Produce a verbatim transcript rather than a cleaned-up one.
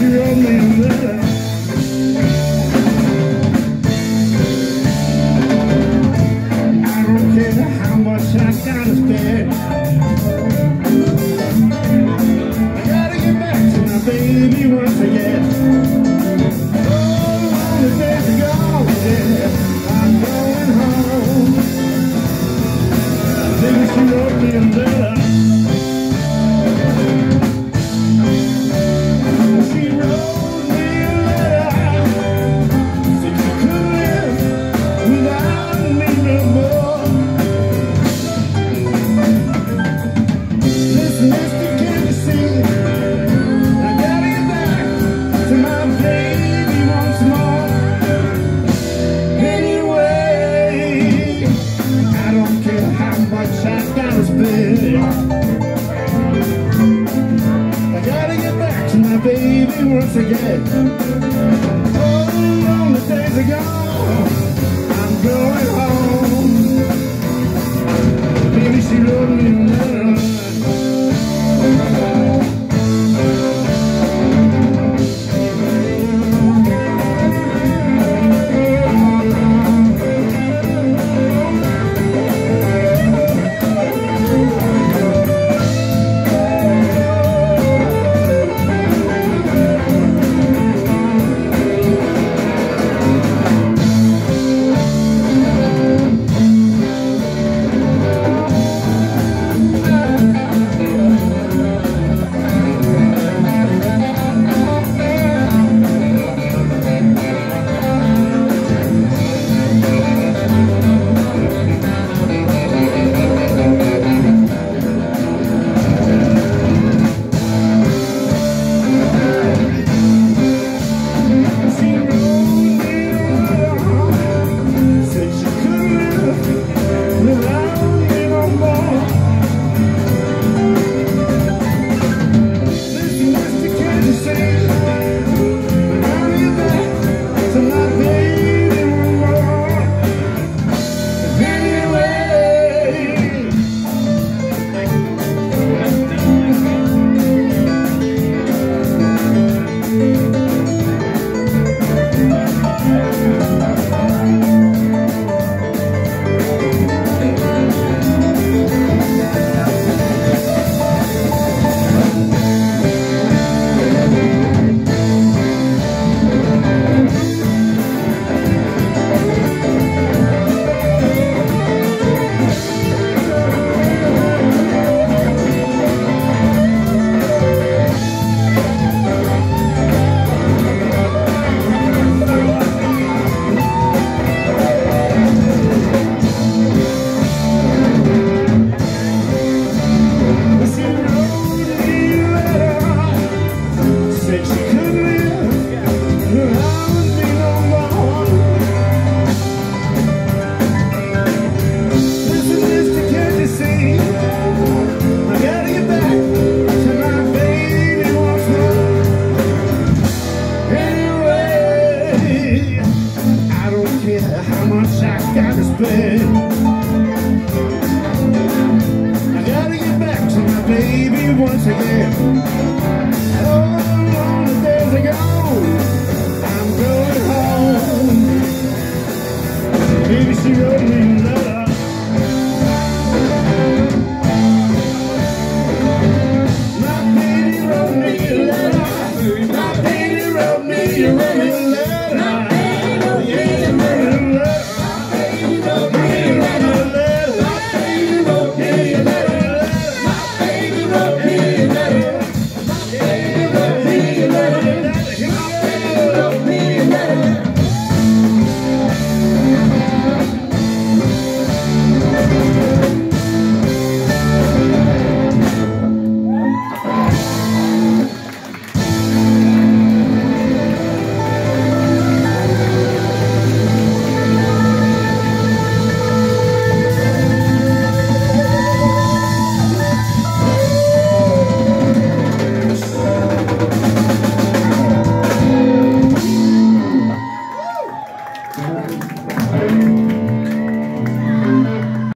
she wrote me a letter. I don't care how much I gotta spend. I gotta get back to my baby once again. Oh, the days are gone, yeah. I'm going home. Maybe she wrote me a letter. I gotta get back to my baby once again. Oh, long the days are gone. I'm going home. Baby, she wrote me a letter. How much I gotta spend. I gotta get back to my baby once again.